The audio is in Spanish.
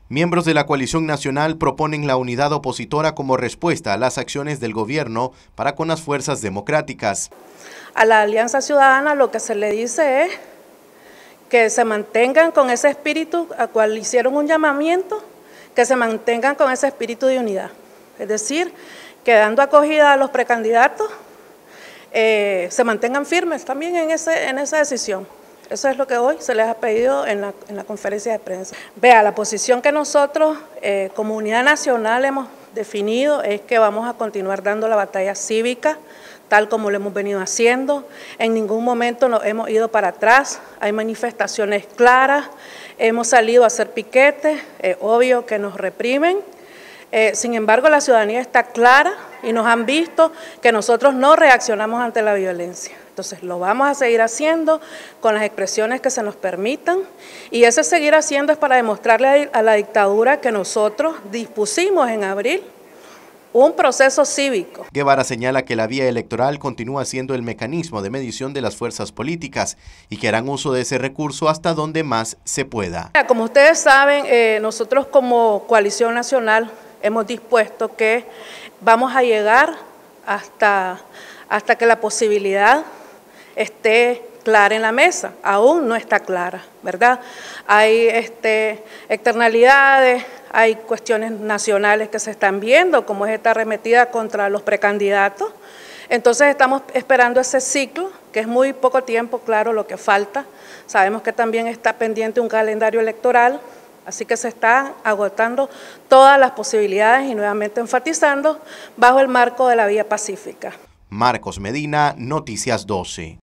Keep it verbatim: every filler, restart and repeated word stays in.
Miembros de la coalición nacional proponen la unidad opositora como respuesta a las acciones del gobierno para con las fuerzas democráticas. A la Alianza Ciudadana lo que se le dice es que se mantengan con ese espíritu al cual hicieron un llamamiento, que se mantengan con ese espíritu de unidad. Es decir, que dando acogida a los precandidatos, eh, se mantengan firmes también en, ese, en esa decisión. Eso es lo que hoy se les ha pedido en la, en la conferencia de prensa. Vea, la posición que nosotros eh, como Unidad Nacional hemos definido es que vamos a continuar dando la batalla cívica, tal como lo hemos venido haciendo. En ningún momento nos hemos ido para atrás, hay manifestaciones claras, hemos salido a hacer piquetes, es obvio que nos reprimen. Eh, sin embargo, la ciudadanía está clara y nos han visto que nosotros no reaccionamos ante la violencia. Entonces, lo vamos a seguir haciendo con las expresiones que se nos permitan, y ese seguir haciendo es para demostrarle a la dictadura que nosotros dispusimos en abril un proceso cívico. Guevara señala que la vía electoral continúa siendo el mecanismo de medición de las fuerzas políticas y que harán uso de ese recurso hasta donde más se pueda. Como ustedes saben, eh, nosotros como Coalición Nacional hemos dispuesto que vamos a llegar hasta, hasta que la posibilidad esté clara en la mesa. Aún no está clara, ¿verdad? Hay este, externalidades, hay cuestiones nacionales que se están viendo, como es esta arremetida contra los precandidatos. Entonces estamos esperando ese ciclo, que es muy poco tiempo, claro, lo que falta. Sabemos que también está pendiente un calendario electoral, así que se están agotando todas las posibilidades y nuevamente enfatizando bajo el marco de la vía pacífica. Marcos Medina, Noticias doce.